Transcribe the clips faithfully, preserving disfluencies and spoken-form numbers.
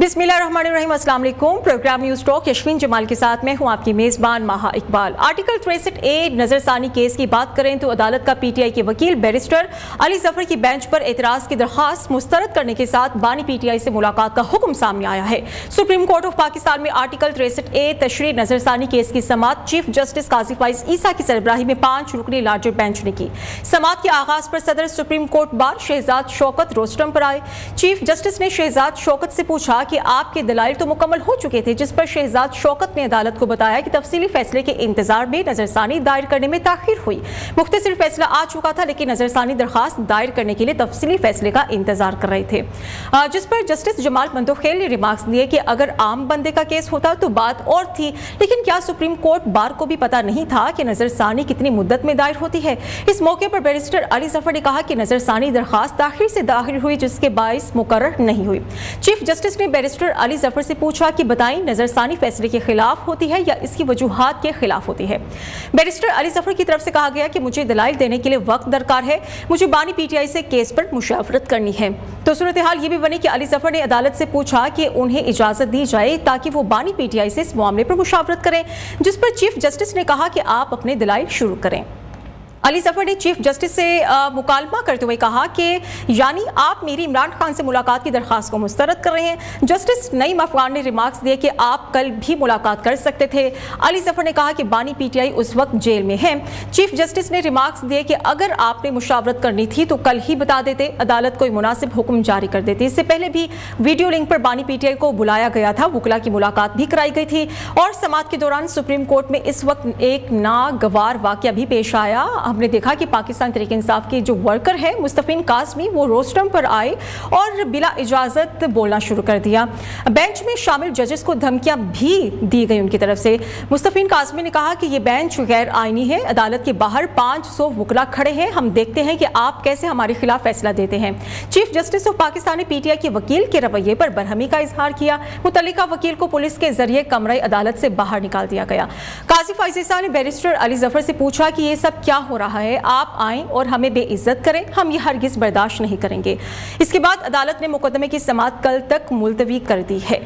बिस्मिल्लाहिर्रहमानिर्रहीम, अस्सलाम वालेकुम। Program news talk Yashveen Jamal के साथ मैं हूं आपकी मेज़बान माहा इकबाल। आर्टिकल तिरसठ ए नजरसानी केस की बात करें तो अदालत का पीटीआई के वकील बैरिस्टर अली जफर की बेंच पर एतराज़ की दरख्वास्त मुस्तरद करने के साथ बानी पीटीआई से मुलाकात का हुक्म सामने आया है। सुप्रीम कोर्ट ऑफ पाकिस्तान में आर्टिकल तिरसठ ए तशरीह नजरसानी केस की समाअत चीफ जस्टिस काजी फाइज ईसा की सरबराही में पांच रुकनी लार्जर बेंच ने की। समाअत के आगाज पर सदर supreme court bar Shahzad Shaukat rostrum पर आए। चीफ जस्टिस ने शहजाद शौकत से पूछा कि आपके दलाइल तो मुकम्मल हो चुके थे, जिस पर शहजाद शौकत ने अदालत को बताया कि तफसीली फैसले के इंतजार में नजरसानी दायर करने में ताखीर हुई। मुख्तसर फैसला आ चुका था लेकिन नजरसानी दरखास्त दायर करने के लिए तफसीली फैसले का इंतजार कर रहे थे, जिस पर जस्टिस जमाल मंदोखेल ने रिमार्क्स दिए कि अगर आम बंदे का केस होता तो बात और थी, लेकिन क्या सुप्रीम कोर्ट बार को भी पता नहीं था कि नजरसानी कितनी मुद्दत में दायर होती है। इस मौके पर बैरिस्टर अली जफर ने कहा कि नजरसानी दरखास्त ताखीर से दाखिल हुई, जिसके बाइस मुकर्रर नहीं हुई। चीफ जस्टिस ने बैरिस्टर अली जफर से पूछा कि बताएं नजरसानी फैसले के खिलाफ होती है या इसकी वजूहात के खिलाफ होती है। बैरिस्टर अली जफर की तरफ से कहा गया कि मुझे दलाइल देने के लिए वक्त दरकार है, मुझे बानी पीटीआई से केस पर मुशावरत करनी है। तो सूरत हाल ये भी बनी कि अली जफर ने अदालत से पूछा कि उन्हें इजाजत दी जाए ताकि वो बानी पीटीआई से इस मामले पर मुशावरत करें, जिस पर चीफ जस्टिस ने कहा कि आप अपने दलाइल शुरू करें। अली जफर ने चीफ जस्टिस से मुकालमा करते हुए कहा कि यानी आप मेरी इमरान खान से मुलाकात की दरख्वास्त को मुस्तरद कर रहे हैं। जस्टिस नईम अफगान ने रिमार्क्स दिए कि आप कल भी मुलाकात कर सकते थे। अली जफर ने कहा कि बानी पीटीआई उस वक्त जेल में है। चीफ जस्टिस ने रिमार्क्स दिए कि अगर आपने मुशावरत करनी थी तो कल ही बता देते, अदालत कोई मुनासिब हुक्म जारी कर देती। इससे पहले भी वीडियो लिंक पर बानी पीटीआई को बुलाया गया था, वकला की मुलाकात भी कराई गई थी और समाअत के दौरान सुप्रीम कोर्ट में इस वक्त एक नागवार वाकया भी पेश आया। हमने देखा कि पाकिस्तान तहरीक इंसाफ के जो वर्कर है मुस्तफिन कासमी, वो रोस्टम पर आए और बिला इजाजत बोलना शुरू कर दिया। बेंच में शामिल जजेस को धमकियां भी दी गई उनकी तरफ से। मुस्तफिन कासमी ने कहा कि यह बेंच गैर आईनी है, अदालत के बाहर पाँच सौ वकला खड़े हैं, हम देखते हैं कि आप कैसे हमारे खिलाफ फैसला देते हैं। चीफ जस्टिस ऑफ पाकिस्तान ने पीटीआई के वकील के रवैये पर बरहमी का इजहार किया। मुतल्लिका वकील को पुलिस के जरिए कमरे अदालत से बाहर निकाल दिया गया। काजी फाइज ईसा ने बैरिस्टर अली जफर से पूछा कि ये सब क्या हो रहा है, आप आएं और हमें बेइज्जत करें, हम ये हरगिज बर्दाश्त नहीं करेंगे। इसके बाद अदालत ने मुकदमे की समाअत कल तक मुलतवी कर दी है।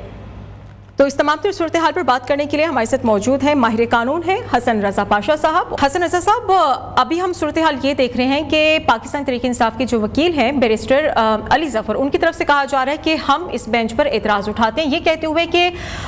तो इस तमाम तर सूरत हाल पर बात करने के लिए हमारे साथ मौजूद हैं माहिर कानून है हसन रजा पाशा साहब। हसन रजा साहब, अभी हम सूरत हाल ये देख रहे हैं कि पाकिस्तान तहरीक इंसाफ के जो वकील हैं बैरिस्टर अली जफर, उनकी तरफ से कहा जा रहा है कि हम इस बेंच पर एतराज़ उठाते हैं, ये कहते हुए कि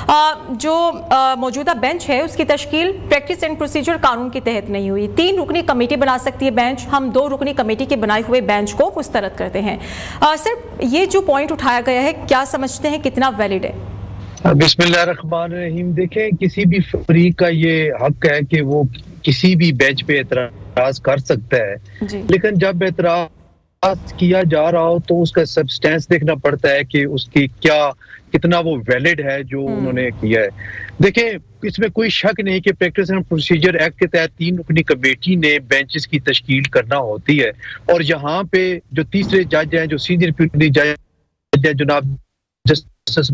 जो मौजूदा बेंच है उसकी तश्कील प्रैक्टिस एंड प्रोसीजर कानून के तहत नहीं हुई। तीन रुकनी कमेटी बना सकती है बेंच, हम दो रुकनी कमेटी के बनाए हुए बेंच को मुस्तरद करते हैं। सर, ये जो पॉइंट उठाया गया है, क्या समझते हैं कितना वैलिड है? बिस्मिल्लाहिर्रहमानिर्रहीम। देखें, किसी भी फरीक का ये हक है कि वो किसी भी बेंच पे एतराज कर सकता है, लेकिन जब एतराज किया जा रहा हो तो उसका सब्सटेंस देखना पड़ता है कि उसकी क्या कितना वो वैलिड है जो उन्होंने किया है। देखें, इसमें कोई शक नहीं कि प्रैक्टिस एंड प्रोसीजर एक्ट के तहत तीन रुकनी कमेटी ने बेंचेस की तश्कील करना होती है और यहाँ पे जो तीसरे जज हैं, जो सीनियर प्यूटनी जज है जनाब जस्टिस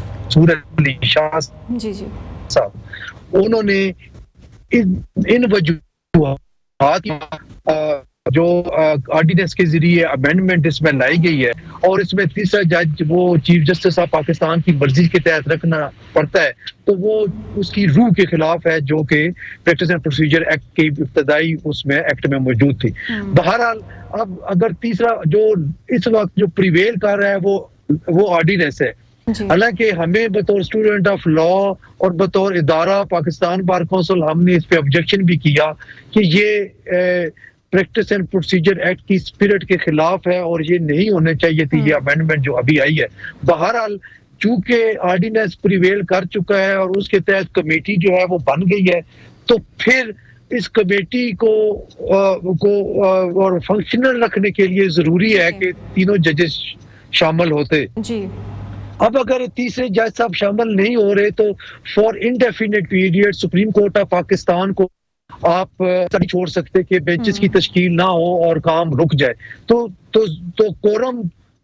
जी जी साहब, उन्होंने इन, इन वजूहात जो ऑर्डिनेंस के जरिए अमेंडमेंट इसमें लाई गई है और इसमें तीसरा जज वो चीफ जस्टिस ऑफ पाकिस्तान की मर्जी के तहत रखना पड़ता है, तो वो उसकी रूह के खिलाफ है जो कि प्रैक्टिस एंड प्रोसीजर एक्ट की इब्तदाई उसमें एक्ट में मौजूद थी। बहरहाल, अब अगर तीसरा जो इस वक्त जो प्रिवेल कर रहा है वो वो ऑर्डिनेंस है, हालांकि हमें बतौर स्टूडेंट ऑफ लॉ और बतौर इदारा पाकिस्तान बार काउंसिल हमने इस पे ऑब्जेक्शन भी किया कि ये प्रैक्टिस एंड प्रोसीजर एक्ट की स्पिरिट के खिलाफ है और ये नहीं होने चाहिए थी ये अमेंडमेंट जो अभी आई है। बहरहाल, चूंकि ऑर्डिनेंस प्रिवेल कर चुका है और उसके तहत कमेटी जो है वो बन गई है, तो फिर इस कमेटी को आ, को आ, और फंक्शनल रखने के लिए जरूरी है कि तीनों जजेस शामिल होते जी। अब अगर तीसरे जज साहब शामिल नहीं हो रहे तो for indefinite period supreme court of Pakistan को आप नहीं छोड़ सकते कि बेंचेस की तश्कील ना हो और काम रुक जाए। तो तो तो कोरम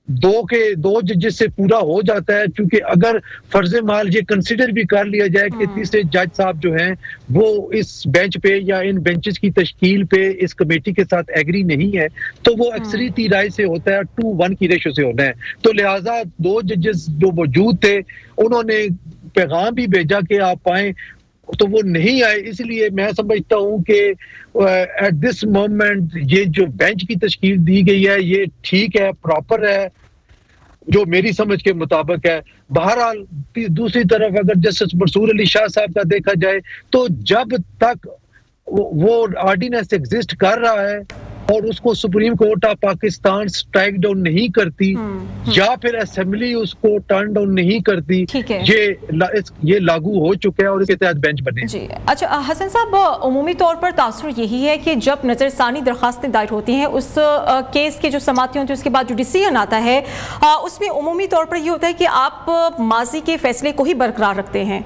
دو کے دو ججز سے پورا ہو جاتا ہے، کیونکہ اگر فرض مال یہ کنسیڈر بھی کر لیا جائے کہ تیسرے جج صاحب جو ہیں وہ اس بینچ پہ یا ان بینچز کی تشکیل پہ اس کمیٹی کے ساتھ ایگری نہیں ہے تو وہ اکثریتی رائے سے ہوتا ہے، ٹو ون کی ریشو سے ہونا ہے. تو لہٰذا دو ججز جو موجود تھے انہوں نے پیغام بھی بھیجا کہ آپ آئیں، تو وہ نہیں آئے. اس لیے میں سمجھتا ہوں کہ ایٹ دس مومنٹ یہ جو بینچ کی تشکیل دی گئی ہے یہ ٹھیک ہے، پراپر ہے، جو میری سمجھ کے مطابق ہے. بہرحال دوسری طرف اگر جسٹس منصور علی شاہ صاحب کا دیکھا جائے تو جب تک وہ آرڈیننس ایگزسٹ کر رہا ہے اور اس کو supreme court of Pakistan strike down نہیں کرتی یا پھر اسمبلی اس کو ٹرن ڈاؤن نہیں کرتی، یہ یہ لاگو ہو چکا ہے اور اس کے تحت بینچ بنے. جی اچھا حسن صاحب، عمومی طور پر تاثر یہی ہے کہ جب نظر ثانی درخواستیں دائر ہوتی ہیں اس کیس کے جو سماعتیں ہوتی ہیں اس کے بعد جو ڈیسیژن آتا ہے اس میں عمومی طور پر یہ ہوتا ہے کہ آپ ماضی کے فیصلے کو ہی برقرار رکھتے ہیں.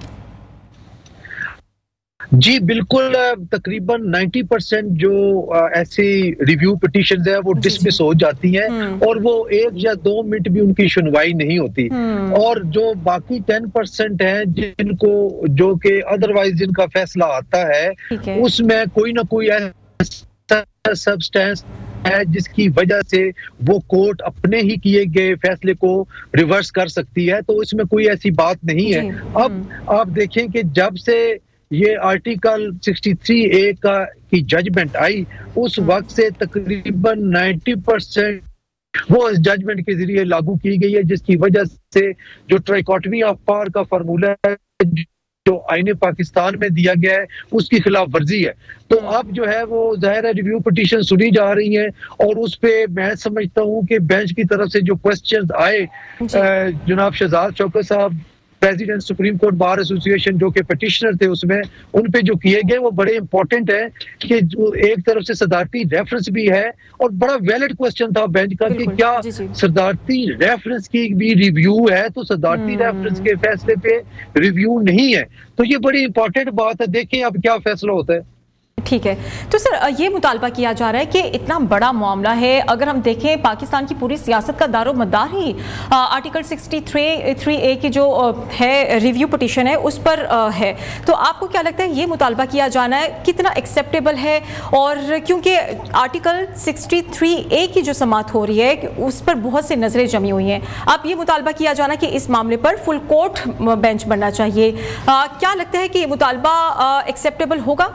جی بالکل، تقریباً نائنٹی پرسینٹ جو ایسی ریویو پٹیشنز ہیں وہ ڈسمس ہو جاتی ہیں اور وہ ایک یا دو منٹ بھی ان کی سنوائی نہیں ہوتی. اور جو باقی ٹین پرسینٹ ہیں جن کو جو کہ ادروائز جن کا فیصلہ آتا ہے اس میں کوئی نہ کوئی ایسا سبسٹینس ہے جس کی وجہ سے وہ کورٹ اپنے ہی کیے گئے فیصلے کو ریورس کر سکتی ہے، تو اس میں کوئی ایسی بات نہیں ہے. اب آپ دیکھیں کہ جب سے یہ آرٹیکل سکسٹی تھری اے کا کی ججمنٹ آئی اس وقت سے تقریباً نائنٹی پرسینٹ وہ اس ججمنٹ کے ذریعے لاگو کی گئی ہے، جس کی وجہ سے جو ٹرائیکاٹمی آف پاور کا فارمولہ ہے جو آئین پاکستان میں دیا گیا ہے اس کی خلاف ورزی ہے. تو اب جو ہے وہ ظاہر ہے ریویو پٹیشن سنی جا رہی ہیں اور اس پہ میں سمجھتا ہوں کہ بینچ کی طرف سے جو کوسچنز آئے جناب شہزاد شوکت صاحب پریزیڈنٹ سپریم کورٹ بار ایسوسی ایشن جو کہ پٹیشنر تھے اس میں ان پہ جو کیے گئے وہ بڑے امپورٹنٹ ہیں کہ جو ایک طرف سے صدارتی ریفرنس بھی ہے اور بڑا ویلڈ کوسچن تھا بینچ کا کہ کیا صدارتی ریفرنس کی بھی ریویو ہے تو صدارتی ریفرنس کے فیصلے پہ ریویو نہیں ہے. تو یہ بڑی امپورٹنٹ بات ہے، دیکھیں اب کیا فیصلہ ہوتا ہے. ٹھیک ہے، تو سر یہ مطالبہ کیا جا رہا ہے کہ اتنا بڑا معاملہ ہے، اگر ہم دیکھیں پاکستان کی پوری سیاست کا دار و مدار ہی آرٹیکل سکسٹی تھری اے کی جو ہے ریویو پٹیشن ہے اس پر ہے، تو آپ کو کیا لگتا ہے یہ مطالبہ کیا جانا ہے کتنا ایکسیپٹیبل ہے؟ اور کیونکہ آرٹیکل سکسٹی تھری اے کی جو سماعت ہو رہی ہے اس پر بہت سے نظریں جمی ہوئی ہیں، اب یہ مطالبہ کیا جانا کہ اس معاملے پر فل کورٹ بینچ بننا چاہیے، کیا لگتا ہے کہ یہ مطالبہ ایکسیپٹیبل ہوگا؟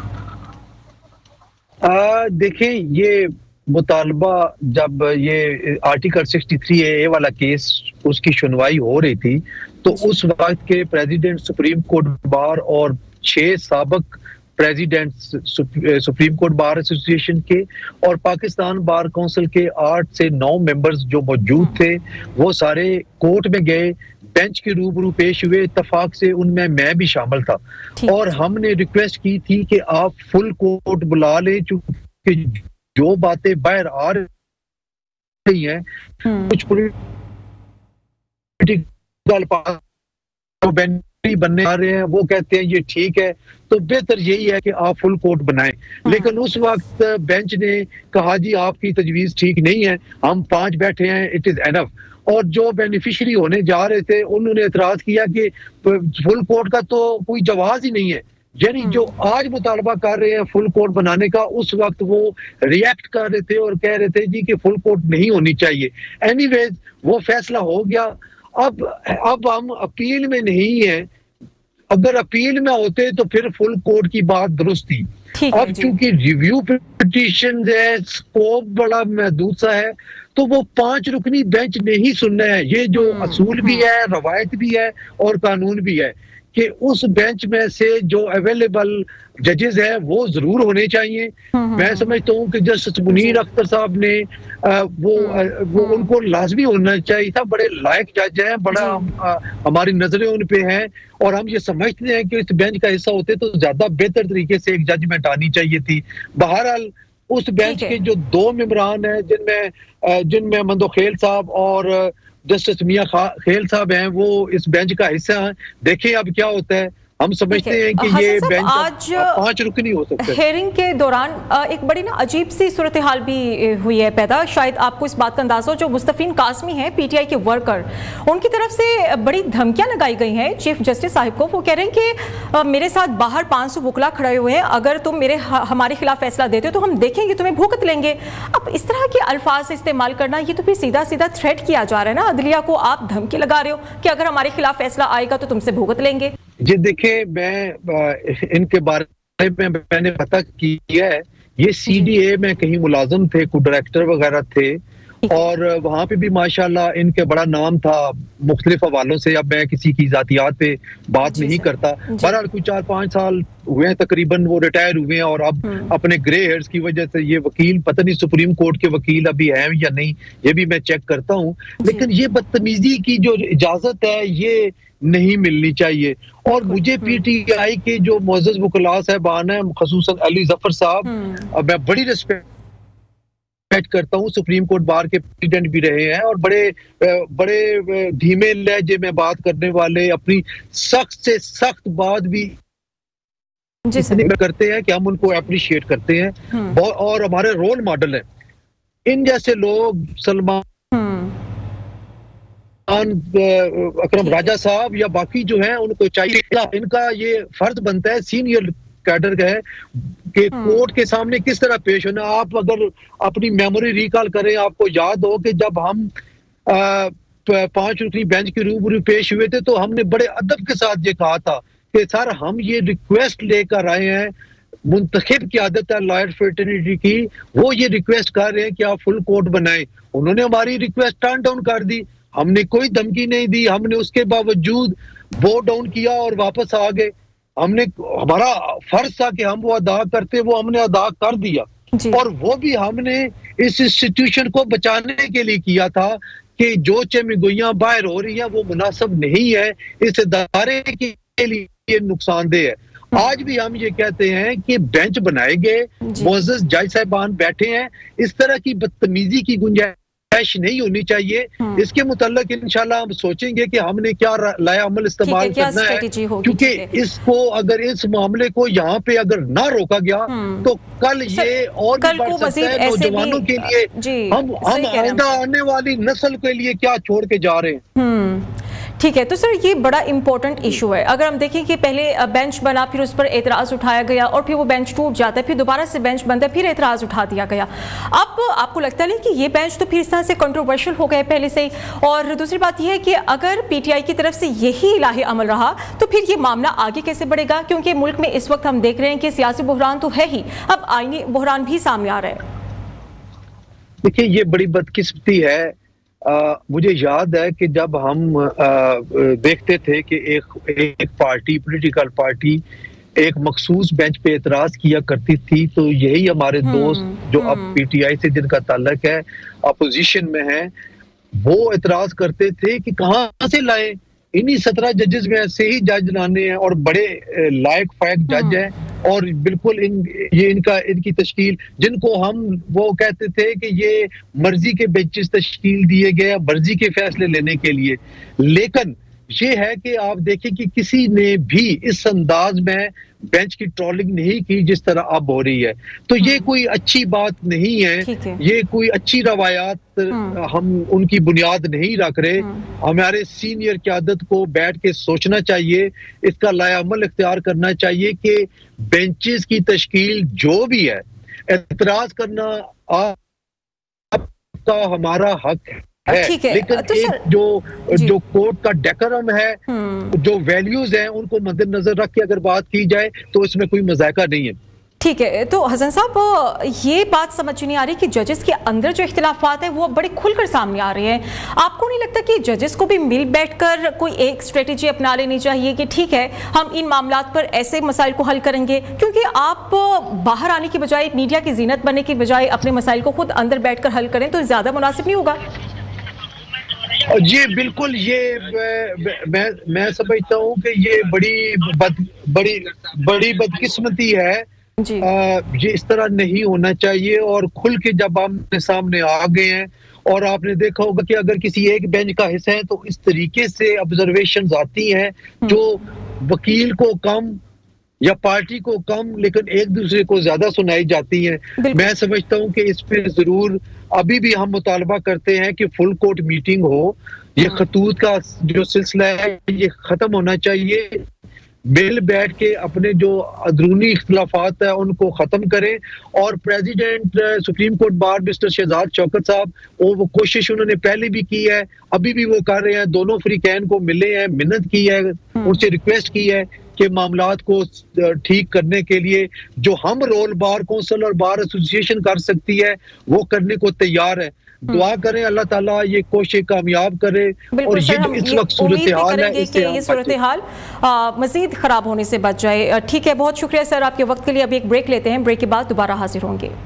دیکھیں یہ مطالبہ جب یہ آرٹیکل سکسٹی تھری اے والا کیس اس کی سنوائی ہو رہی تھی تو اس وقت کے پریزیڈنٹ سپریم کورٹ بار اور چھ سابق پریزیڈنٹ سپریم کورٹ بار ایسوسی ایشن کے اور پاکستان بار کونسل کے آٹھ سے نو ممبرز جو موجود تھے وہ سارے کورٹ میں گئے، بینچ کے روبرو پیش ہوئے، اتفاق سے ان میں میں بھی شامل تھا اور ہم نے ریکویسٹ کی تھی کہ آپ فل کورٹ بلا لیں چونکہ جو باتیں باہر آ رہی ہیں کچھ بننے آ رہے ہیں وہ کہتے ہیں یہ ٹھیک ہے، تو بہتر یہی ہے کہ آپ فل کورٹ بنائیں. لیکن اس وقت بینچ نے کہا جی آپ کی تجویز ٹھیک نہیں ہے، ہم پانچ بیٹھے ہیں، اٹ از اینف. اور جو بینیفیشری ہونے جا رہے تھے انہوں نے اعتراض کیا کہ فل کورٹ کا تو کوئی جواز ہی نہیں ہے، یعنی جو آج مطالبہ کر رہے ہیں فل کورٹ بنانے کا اس وقت وہ ریئیکٹ کر رہے تھے اور کہہ رہے تھے جی کہ فل کورٹ نہیں ہونی چاہیے. اینی ویز وہ فیصلہ ہو گیا. اب اب ہم اپیل میں نہیں ہیں، اگر اپیل میں ہوتے تو پھر فل کورٹ کی بات درست تھی. اب چونکہ ریویو پٹیشن ہے، اسکوپ بڑا محدود سا ہے تو وہ پانچ رکنی بینچ نہیں سننا ہے. یہ جو اصول بھی ہے، روایت بھی ہے اور قانون بھی ہے کہ اس بینچ میں سے جو اویلیبل ججز ہیں وہ ضرور ہونے چاہیے. میں سمجھتا ہوں کہ جسٹس منیر اختر صاحب نے وہ وہ ان کو لازمی ہونا چاہیے تھا، بڑے لائق جج ہیں، بڑا ہماری نظریں ان پہ ہیں اور ہم یہ سمجھتے ہیں کہ اس بینچ کا حصہ ہوتے تو زیادہ بہتر طریقے سے ایک ججمنٹ آنی چاہیے تھی. بہرحال اس بینچ کے جو دو ممبران ہیں جن میں جن میں مندو خیل صاحب اور جسٹس میاں خیل صاحب ہیں وہ اس بینچ کا حصہ ہیں. دیکھیں اب کیا ہوتا ہے. ہم سمجھتے ہیں کہ یہ بینچ آج پانچ رکنی ہو سکتے ہیں۔ ہیئرنگ کے دوران ایک بڑی نا عجیب سی صورتحال بھی ہوئی ہے پیدا، شاید آپ کو اس بات کا اندازہ ہو، جو مستفین قاسمی ہیں پی ٹی آئی کے ورکر، ان کی طرف سے بڑی دھمکیاں لگائی گئی ہیں چیف جسٹس صاحب کو۔ وہ کہہ رہے ہیں کہ میرے ساتھ باہر پانچ سو وکلا کھڑے ہوئے ہیں، اگر تم میرے ہمارے خلاف فیصلہ دیتے ہو تو ہم دیکھیں گے، تمہیں بھگت لیں گے۔ اب اس طرح کے الفاظ استعمال کرنا، یہ تو پھر سیدھا سیدھا تھریٹ کیا جا رہا ہے نا عدلیہ کو، آپ دھمکی لگا رہے ہو کہ اگر ہمارے خلاف فیصلہ آئے گا تو تم سے بھگت لیں گے۔ جی دیکھیں، میں ان کے بارے میں میں نے پتہ کیا ہے، یہ سی ڈی اے میں کہیں ملازم تھے، کوئی ڈائریکٹر وغیرہ تھے، اور وہاں پہ بھی ماشاءاللہ ان کے بڑا نام تھا مختلف حوالوں سے۔ اب میں کسی کی ذاتیات پہ بات نہیں کرتا، بہرحال کوئی چار پانچ سال ہوئے ہیں تقریباً وہ ریٹائر ہوئے ہیں، اور اب اپنے گرے ہیئرز کی وجہ سے یہ وکیل پتہ نہیں سپریم کورٹ کے وکیل ابھی ہیں یا نہیں، یہ بھی میں چیک کرتا ہوں۔ لیکن یہ بدتمیزی کی جو اجازت ہے یہ نہیں ملنی چاہیے، اور مجھے پی ٹی آئی کے جو معزز وکلاء صاحبان ہیں، خصوصاً علی ظفر صاحب، میں بڑی ریسپیکٹ کرتا ہوں، سپریم کورٹ بار کے پریزیڈنٹ بھی رہے ہیں، اور بڑے بڑے دھیمے لہجے میں بات کرنے والے، اپنی سخت سے سخت بات بھی کرتے ہیں کہ ہم ان کو اپریشیٹ کرتے ہیں، اور ہمارے رول ماڈل ہیں۔ ان جیسے لوگ، سلمان اکرم راجہ صاحب یا باقی جو ہیں، ان کو چاہیے، ان کا یہ فرض بنتا ہے سینئر کیڈر کا ہے کہ کورٹ کے سامنے کس طرح پیش ہونا۔ آپ اگر اپنی میموری ریکال کریں، آپ کو یاد ہو کہ جب ہم پانچ رکنی بینچ کے روبرو پیش ہوئے تھے تو ہم نے بڑے ادب کے ساتھ یہ کہا تھا کہ سر ہم یہ ریکویسٹ لے کر آئے ہیں، منتخب قیادت ہے لائر فریٹرنیٹی کی، وہ یہ ریکویسٹ کر رہے ہیں کہ آپ فل کورٹ بنائیں۔ انہوں نے ہماری ریکویسٹ ٹرن ڈاؤن کر دی، ہم نے کوئی دھمکی نہیں دی، ہم نے اس کے باوجود ووٹ ڈاؤن کیا اور واپس آ گئے۔ ہم نے، ہمارا فرض تھا کہ ہم وہ ادا کرتے، وہ ہم نے ادا کر دیا، اور وہ بھی ہم نے اس انسٹیٹیوشن کو بچانے کے لیے کیا تھا کہ جو چمگوئیاں باہر ہو رہی ہیں وہ مناسب نہیں ہے، اس ادارے کے لیے نقصان دہ ہے۔ آج بھی ہم یہ کہتے ہیں کہ بینچ بنائے گئے، معزز جج صاحبان بیٹھے ہیں، اس طرح کی بدتمیزی کی گنجائش نہیں ہونی چاہیے۔ اس کے متعلق انشاءاللہ ہم سوچیں گے کہ ہم نے کیا لایا عمل استعمال کرنا ہے، کیونکہ اس کو اگر اس معاملے کو یہاں پہ اگر نہ روکا گیا تو کل یہ اور بھی بڑھ سکتا ہے نوجوانوں کے لیے، ہم آئندہ آنے والی نسل کے لیے کیا چھوڑ کے جا رہے ہیں۔ ٹھیک ہے، تو سر یہ بڑا امپورٹنٹ ایشو ہے۔ اگر ہم دیکھیں کہ پہلے بینچ بنا، پھر اس پر اعتراض اٹھایا گیا، اور پھر وہ بینچ ٹوٹ جاتا ہے، پھر دوبارہ سے بینچ بنتا ہے، پھر اعتراض اٹھا دیا گیا۔ اب آپ کو لگتا نہیں کہ یہ بینچ تو پھر اس طرح سے کنٹروورشل ہو گئے پہلے سے ہی؟ اور دوسری بات یہ ہے کہ اگر پی ٹی آئی کی طرف سے یہی الہی عمل رہا تو پھر یہ معاملہ آگے کیسے بڑھے گا؟ کیونکہ ملک میں اس وقت ہم دیکھ رہے ہیں کہ سیاسی بحران تو ہے ہی، اب آئینی بحران بھی سامنے آ رہا ہے۔ دیکھیں، یہ بڑی بدقسمتی ہے۔ مجھے یاد ہے کہ جب ہم دیکھتے تھے کہ ایک ایک پارٹی، پولیٹیکل پارٹی ایک مخصوص بینچ پہ اعتراض کیا کرتی تھی، تو یہی ہمارے دوست جو اب پی ٹی آئی سے جن کا تعلق ہے، اپوزیشن میں ہیں، وہ اعتراض کرتے تھے کہ کہاں سے لائے، انہی سترہ ججز میں سے ہی جج لانے ہیں، اور بڑے لائق فائق جج ہیں، اور بالکل ان یہ ان کا ان کی تشکیل، جن کو ہم وہ کہتے تھے کہ یہ مرضی کے بینچز تشکیل دیے گئے مرضی کے فیصلے لینے کے لیے۔ لیکن یہ ہے کہ آپ دیکھیں کہ کسی نے بھی اس انداز میں بینچ کی ٹرولنگ نہیں کی جس طرح اب ہو رہی ہے، تو یہ کوئی اچھی بات نہیں ہے، یہ کوئی اچھی روایات ہم ان کی بنیاد نہیں رکھ رہے۔ ہمارے سینئر قیادت کو بیٹھ کے سوچنا چاہیے، اس کا لائحہ عمل اختیار کرنا چاہیے کہ بینچز کی تشکیل جو بھی ہے، اعتراض کرنا آپ کا ہمارا حق ہے، لیکن ایک جو جو کورٹ کا ڈیکورم ہے، جو ویلیوز ہیں، ان کو مد نظر رکھ کے اگر بات کی جائے تو اس میں کوئی مذائقہ نہیں ہے۔ ٹھیک ہے، تو حسن صاحب یہ بات سمجھ نہیں آ رہی کہ ججز کے اندر جو اختلافات ہیں وہ بڑے کھل کر سامنے آ رہے ہیں۔ آپ کو نہیں لگتا کہ ججز کو بھی مل بیٹھ کر کوئی ایک اسٹریٹجی اپنا لینی چاہیے کہ ٹھیک ہے ہم ان معاملات پر ایسے مسائل کو حل کریں گے؟ کیونکہ آپ باہر آنے کی بجائے، میڈیا کی زینت بننے کی بجائے اپنے مسائل کو خود اندر بیٹھ کر حل کریں تو زیادہ مناسب نہیں ہوگا؟ جی بالکل، یہ میں میں سمجھتا ہوں کہ یہ بڑی بد بڑی بڑی بدقسمتی ہے۔ یہ اس طرح نہیں ہونا چاہیے، اور کھل کے جب ہم سامنے آ گئے ہیں، اور آپ نے دیکھا ہوگا کہ اگر کسی ایک بینچ کا حصہ ہے تو اس طریقے سے آبزرویشنز آتی ہیں جو وکیل کو کم یا پارٹی کو کم لیکن ایک دوسرے کو زیادہ سنائی جاتی ہیں. میں سمجھتا ہوں کہ اس پہ ضرور ابھی بھی ہم مطالبہ کرتے ہیں کہ فل کورٹ میٹنگ ہو. یہ خطوط کا جو سلسلہ ہے یہ ختم ہونا چاہیے. مل بیٹھ کے اپنے جو اندرونی اختلافات ہیں ان کو ختم کریں. اور president supreme court bar mister Shahzad Shaukat صاحب وہ کوشش انہوں نے پہلے بھی کی ہے, ابھی بھی وہ کر رہے ہیں. دونوں فریقین کو ملے ہیں, منت کی ہے, ان سے ریکویسٹ کی ہے کہ معاملات کو ٹھیک کرنے کے لیے جو ہم رول بار کونسل اور بار ایسوسیشن کر سکتی ہے وہ کرنے کو تیار ہے. دعا کریں اللہ تعالیٰ یہ کوشش کامیاب کرے اور یہ جو اس وقت صورتحال ہے اس سے یہ صورتحال مزید خراب ہونے سے بچ جائے. ٹھیک ہے, بہت شکریہ سر آپ کے وقت کے لیے. ابھی ایک بریک لیتے ہیں, بریک کے بعد دوبارہ حاضر ہوں گے.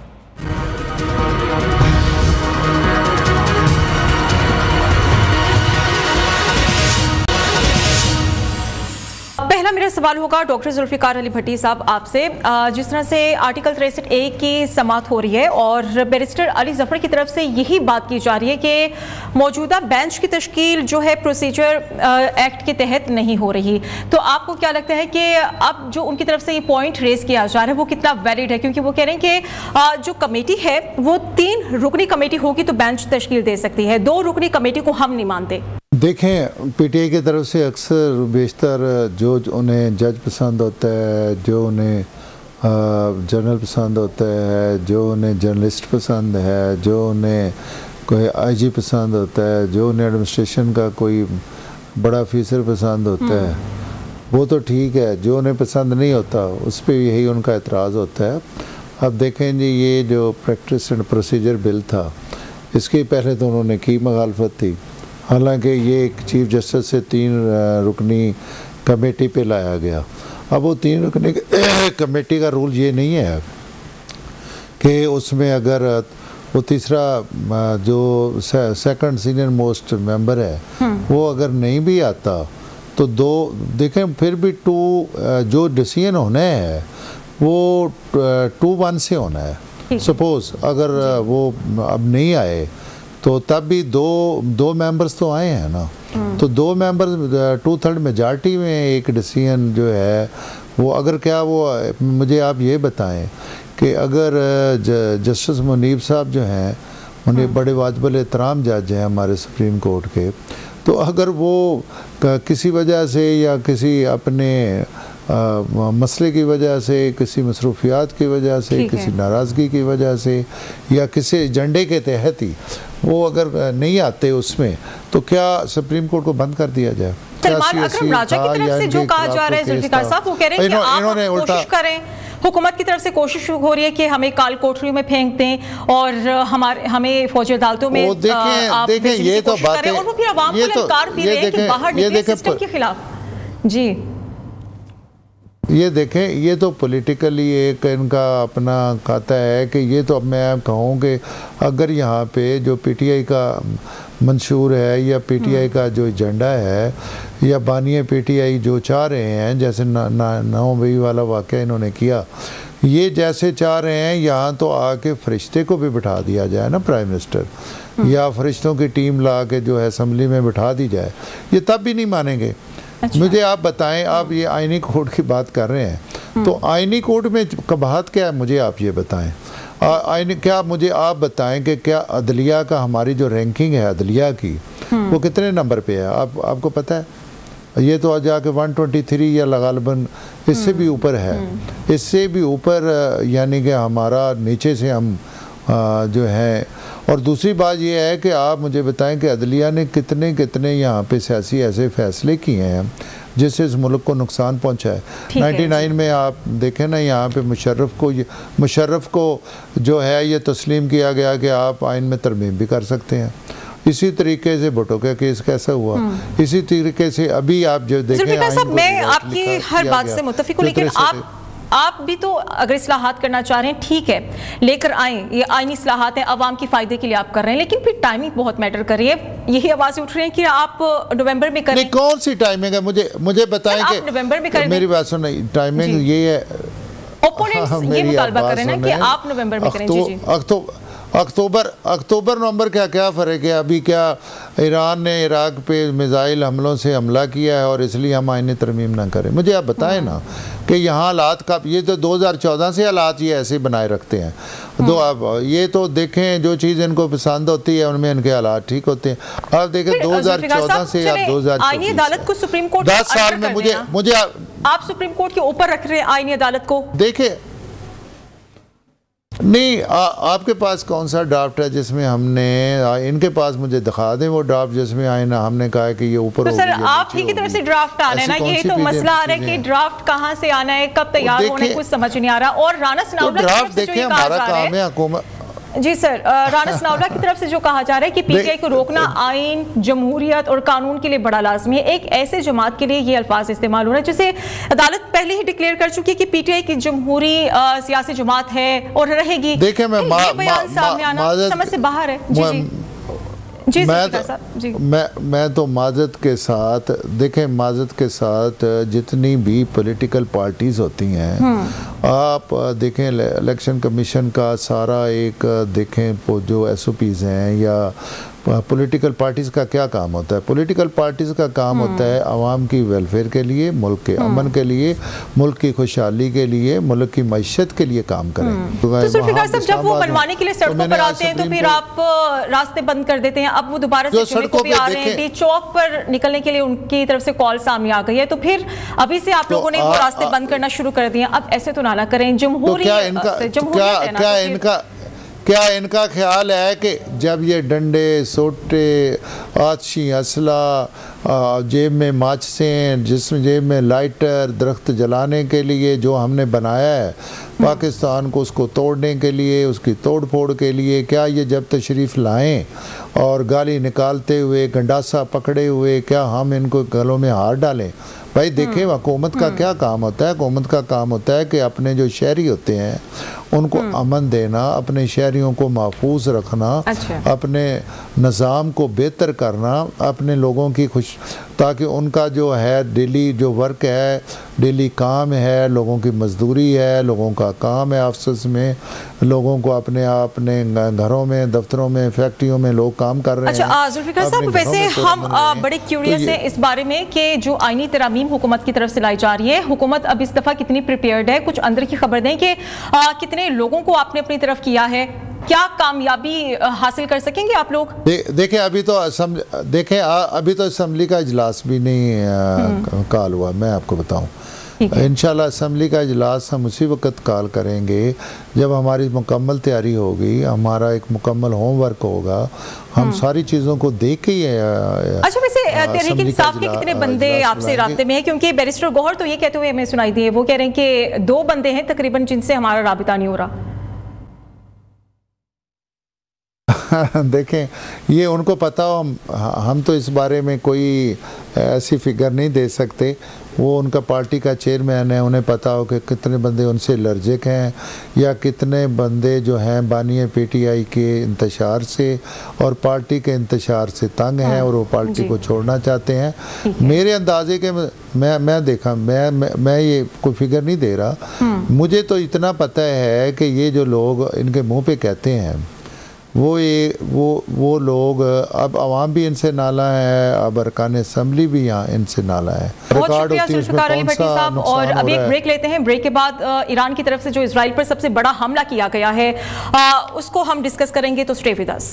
پہلا میرا سوال ہوگا ڈاکٹر ذوالفقار علی بھٹی صاحب آپ سے. جس طرح سے آرٹیکل تریسٹھ اے کی سماعت ہو رہی ہے اور بیرسٹر علی ظفر کی طرف سے یہی بات کی جا رہی ہے کہ موجودہ بینچ کی تشکیل جو ہے پروسیجر ایکٹ کے تحت نہیں ہو رہی, تو آپ کو کیا لگتا ہے کہ اب جو ان کی طرف سے یہ پوائنٹ ریز کیا جا رہا ہے وہ کتنا ویلڈ ہے؟ کیونکہ وہ کہہ رہے ہیں کہ جو کمیٹی ہے وہ تین رکنی کمیٹی ہوگی تو بینچ تشکیل دے سکتی ہے, دو رکنی کمیٹی کو ہم نہیں مانتے. دیکھیں پی ٹی آئی کی طرف سے اکثر بیشتر جو انہیں جج پسند ہوتا ہے, جو انہیں جنرل پسند ہوتا ہے, جو انہیں جرنلسٹ پسند ہے, جو انہیں کوئی آئی جی پسند ہوتا ہے, جو انہیں ایڈمنسٹریشن کا کوئی بڑا آفیسر پسند ہوتا ہے وہ تو ٹھیک ہے. جو انہیں پسند نہیں ہوتا اس پہ یہی ان کا اعتراض ہوتا ہے. اب دیکھیں جی یہ جو پریکٹس اینڈ پروسیجر بل تھا اس کی پہلے تو انہوں نے کی مخالفت تھی, حالانکہ یہ ایک چیف جسٹس سے تین رکنی کمیٹی پہ لایا گیا. اب وہ تین رکنی کمیٹی کا رول یہ نہیں ہے کہ اس میں اگر وہ تیسرا جو سیکنڈ سینئر موسٹ ممبر ہے وہ اگر نہیں بھی آتا تو دو دیکھیں پھر بھی ٹو جو ڈیسیژن ہونا ہے وہ ٹو ون سے ہونا ہے. سپوز اگر وہ اب نہیں آئے تو تب بھی دو دو ممبرز تو آئے ہیں نا, تو دو ممبرز ٹو تھرڈ میجارٹی میں ایک ڈیسیژن جو ہے وہ اگر کیا وہ مجھے آپ یہ بتائیں کہ اگر جسٹس منیب صاحب جو ہیں انہیں بڑے واجب الاحترام جج ہیں ہمارے سپریم کورٹ کے, تو اگر وہ کسی وجہ سے یا کسی اپنے مسئلے کی وجہ سے, کسی مصروفیات کی وجہ سے, کسی ناراضگی کی وجہ سے یا کسی ایجنڈے کے تحت ہی وہ اگر نہیں آتے اس میں تو کیا سپریم کورٹ کو بند کر دیا جائے؟ سلمان اکرم راجہ کی طرف سے جو کہا جا رہا ہے ذوالفقار صاحب وہ کہہ رہے ہیں کہ آپ کوشش کریں, حکومت کی طرف سے کوشش ہو رہی ہے کہ ہمیں کال کوٹریوں میں پھینک دیں اور ہمارے ہمیں فوجی عدالتوں میں آپ دیکھیں یہ تو بات ہے, اور وہ پھر عوام کو انکار بھی رہے ہیں کہ باہر نکلے سسٹم کے خلاف. جی یہ دیکھیں یہ تو پولیٹیکلی ایک ان کا اپنا کھاتا ہے کہ یہ تو اب میں کہوں کہ اگر یہاں پہ جو پی ٹی آئی کا منشور ہے یا پی ٹی آئی کا جو ایجنڈا ہے یا بانی پی ٹی آئی جو چاہ رہے ہیں, جیسے نو مئی والا واقعہ انہوں نے کیا, یہ جیسے چاہ رہے ہیں یہاں تو آ کے فرشتے کو بھی بٹھا دیا جائے نا پرائم منسٹر, یا فرشتوں کی ٹیم لا کے جو ہے اسمبلی میں بٹھا دی جائے, یہ تب بھی نہیں مانیں گے. مجھے آپ بتائیں, آپ یہ آئینی کوڈ کی بات کر رہے ہیں تو آئینی کوڈ میں قباحت کیا ہے مجھے آپ یہ بتائیں. آئینی کیا مجھے آپ بتائیں کہ کیا عدلیہ کا ہماری جو رینکنگ ہے عدلیہ کی وہ کتنے نمبر پہ ہے؟ آپ آپ کو پتہ ہے؟ یہ تو جا کے ون ٹوینٹی تھری یا غالباً اس سے بھی اوپر ہے, اس سے بھی اوپر, یعنی کہ ہمارا نیچے سے ہم جو ہیں. اور دوسری بات یہ ہے کہ آپ مجھے بتائیں کہ عدلیہ نے کتنے کتنے یہاں پہ سیاسی ایسے فیصلے کیے ہیں جس سے اس ملک کو نقصان پہنچا ہے. نائنٹی نائن میں آپ دیکھیں نا یہاں پہ مشرف کو مشرف کو جو ہے یہ تسلیم کیا گیا کہ آپ آئین میں ترمیم بھی کر سکتے ہیں. اسی طریقے سے بھٹو کا کیس کیسا ہوا, اسی طریقے سے ابھی آپ جو دیکھیں میں آپ کی ہر بات سے متفق ہوں, لیکن آپ آپ بھی تو اگر اصلاحات کرنا چاہ رہے ہیں ٹھیک ہے لے کر آئیں, یہ آئینی اصلاحات ہیں عوام کی فائدے کے لیے آپ کر رہے ہیں, لیکن پھر ٹائمنگ بہت میٹر کر رہی ہے. یہی آوازیں اٹھ رہی ہیں کہ آپ نومبر میں کریں. کون سی ٹائمنگ ہے؟ مجھے مجھے بتائیں کہ نومبر میں کریں. میری بات سنیں, ٹائمنگ یہ ہے اوپوننٹس یہ مطالبہ کر رہے ہیں کہ آپ نومبر میں کریں. جی جی اکتوبر اکتوبر نومبر کیا کیا فرق ہے؟ ابھی کیا ایران نے عراق پہ میزائل حملوں سے حملہ کیا ہے اور اس لیے ہم آئین ترمیم نہ کریں؟ مجھے آپ بتائیں نا کہ یہاں حالات کا یہ تو دو ہزار چودہ سے حالات یہ ایسے بنائے رکھتے ہیں. دو اب یہ تو دیکھیں جو چیز ان کو پسند ہوتی ہے ان میں ان کے حالات ٹھیک ہوتے ہیں. آپ دیکھیں دو ہزار چودہ سے یا دو ہزار آئینی عدالت کو سپریم کورٹ دس سال میں مجھے مجھے آپ سپریم کورٹ کے اوپر رکھ رہے ہیں آئینی عدالت کو. دیکھیں نہیں آپ کے پاس کون سا ڈرافٹ ہے جس میں ہم نے ان کے پاس مجھے دکھا دیں وہ ڈرافٹ جس میں آئے نا ہم نے کہا کہ یہ اوپر تو سر آپ ہی کی طرف سے ڈرافٹ آنا ہے نا. یہ تو مسئلہ آ رہا ہے کہ ڈرافٹ کہاں سے آنا ہے کب تیار ہونے کچھ سمجھ نہیں آ رہا. اور رانا ثناءاللہ کی طرف سے جو یہ کہا جا رہا ہے حکومت جی سر رانا ثناءاللہ کی طرف سے جو کہا جا رہا ہے کہ پی ٹی آئی کو روکنا آئین جمہوریت اور قانون کے لیے بڑا لازمی ہے. ایک ایسے جماعت کے لیے یہ الفاظ استعمال ہو رہا ہے جسے عدالت پہلے ہی ڈکلیئر کر چکی ہے کہ پی ٹی آئی کی جمہوری سیاسی جماعت ہے اور رہے گی. دیکھیں میں بیان سامنے آنا سمجھ سے باہر ہے. جی جی جی جی میں میں تو معذرت کے ساتھ دیکھیں معذرت کے ساتھ جتنی بھی پولیٹیکل پارٹیز ہوتی ہیں آپ دیکھیں الیکشن کمیشن کا سارا ایک دیکھیں جو ایس او پیز ہیں یا پولیٹیکل پارٹیز کا کیا کام ہوتا ہے. پولیٹیکل پارٹیز کا کام ہوتا ہے عوام کی ویلفیئر کے لیے ملک کے امن کے لیے ملک کی خوشحالی کے لیے ملک کی معیشت کے لیے کام کریں. تو ذوالفقار صاحب جب وہ بنوانے کے لیے سڑکوں پر آتے ہیں تو پھر آپ راستے بند کر دیتے ہیں. اب وہ دوبارہ سے سڑکوں پہ آ رہے ہیں ڈی چوک پر نکلنے کے لیے ان کی طرف سے کال سامنے آ گئی ہے تو پھر ابھی سے آپ لوگوں نے وہ راستے بند کرنا شروع کر دیے. اب ایسے تو نہ کریں. جمہوری جمہوریت ہے نا ان کا کیا ان کا خیال ہے کہ جب یہ ڈنڈے سوٹے آتشی اسلحہ جیب میں ماچسیں جس میں جیب میں لائٹر درخت جلانے کے لیے جو ہم نے بنایا ہے پاکستان کو اس کو توڑنے کے لیے اس کی توڑ پھوڑ کے لیے کیا یہ جب تشریف لائیں اور گالی نکالتے ہوئے گنڈاسا پکڑے ہوئے کیا ہم ان کو گلوں میں ہار ڈالیں؟ بھائی دیکھیں حکومت کا کیا کام ہوتا ہے. حکومت کا کام ہوتا ہے کہ اپنے جو شہری ہوتے ہیں ان کو امن دینا اپنے شہریوں کو محفوظ رکھنا اپنے نظام کو بہتر کرنا اپنے لوگوں کی خوش تاکہ ان کا جو ہے ڈیلی جو ورک ہے ڈیلی کام ہے لوگوں کی مزدوری ہے لوگوں کا کام ہے آفسز میں لوگوں کو اپنے اپنے گھروں میں دفتروں میں فیکٹریوں میں لوگ کام کر رہے ہیں. اچھا ذوالفقار صاحب ویسے ہم بڑے کیوریس ہیں اس بارے میں کہ جو آئینی ترامیم حکومت کی طرف سے لائی جا رہی ہے حکومت اب اس دفعہ کتنی پریپیئرڈ ہے؟ کچھ اندر کی خبر دیں کہ کتنے لوگوں کو آپ نے اپنی طرف کیا ہے کیا کامیابی حاصل کر سکیں گے آپ لوگ؟ دیکھیں ابھی تو دیکھیں ابھی تو اسمبلی کا اجلاس بھی نہیں کال ہوا. میں آپ کو بتاؤں انشاءاللہ اسمبلی کا اجلاس ہم اسی وقت کال کریں گے جب ہماری مکمل تیاری ہوگی ہمارا ایک مکمل ہوم ورک ہوگا ہم ساری چیزوں کو دیکھ کے. اچھا ویسے تحریک انصاف کے کتنے بندے آپ سے رابطے میں ہیں؟ کیونکہ بیرسٹر گوہر تو یہ کہتے ہوئے ہمیں سنائی دیے وہ کہہ رہے ہیں کہ دو بندے ہیں تقریباً جن سے ہمارا رابطہ نہیں ہو رہا. دیکھیں یہ ان کو پتا ہو ہم تو اس بارے میں کوئی ایسی فگر نہیں دے سکتے. وہ ان کا پارٹی کا چیئرمین ہے انہیں پتا ہو کہ کتنے بندے ان سے الرجک ہیں یا کتنے بندے جو ہیں بانی پی ٹی آئی کے انتشار سے اور پارٹی کے انتشار سے تنگ ہیں اور وہ پارٹی کو چھوڑنا چاہتے ہیں. میرے اندازے کے میں میں دیکھا میں میں یہ کوئی فگر نہیں دے رہا. مجھے تو اتنا پتہ ہے کہ یہ جو لوگ ان کے منہ پہ کہتے ہیں وہ یہ وہ وہ لوگ اب عوام بھی ان سے نالا ہے اب ارکان اسمبلی بھی یہاں ان سے نالا ہے. بہت شکریہ ذوالفقار علی بھٹی صاحب. اور ابھی ایک بریک لیتے ہیں. بریک کے بعد ایران کی طرف سے جو اسرائیل پر سب سے بڑا حملہ کیا گیا ہے اس کو ہم ڈسکس کریں گے تو اسٹے ود اس.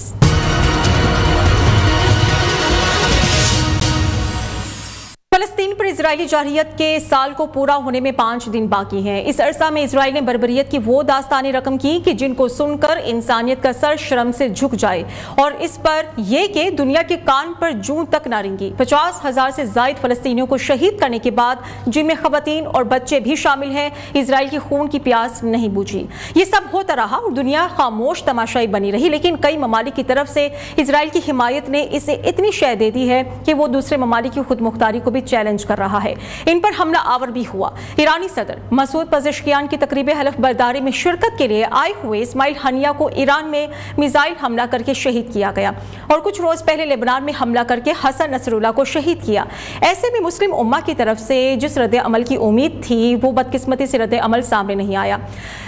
فلسطین پر اسرائیلی جارحیت کے سال کو پورا ہونے میں پانچ دن باقی ہیں. اس عرصہ میں اسرائیل نے بربریت کی وہ داستانیں رقم کی کہ جن کو سن کر انسانیت کا سر شرم سے جھک جائے اور اس پر یہ کہ دنیا کے کان پر جوں تک نہ رنگی. پچاس ہزار سے زائد فلسطینیوں کو شہید کرنے کے بعد جن میں خواتین اور بچے بھی شامل ہیں اسرائیل کی خون کی پیاس نہیں بجھی. یہ سب ہوتا رہا اور دنیا خاموش تماشائی بنی رہی لیکن کئی ممالک کی طرف سے اسرائیل کی حمایت نے اسے اتنی شے دے دی ہے کہ وہ دوسرے ممالک کی خود مختاری کو بھی چیلنج کر رہا ہے. ان پر حملہ آور بھی ہوا. ایرانی صدر مسعود پزشکیان کی تقریب حلف برداری میں شرکت کے لیے آئے ہوئے اسماعیل ہنیہ کو ایران میں میزائل حملہ کر کے شہید کیا گیا اور کچھ روز پہلے لبنان میں حملہ کر کے حسن نصر اللہ کو شہید کیا. ایسے میں مسلم امہ کی طرف سے جس رد عمل کی امید تھی وہ بدقسمتی سے رد عمل سامنے نہیں آیا.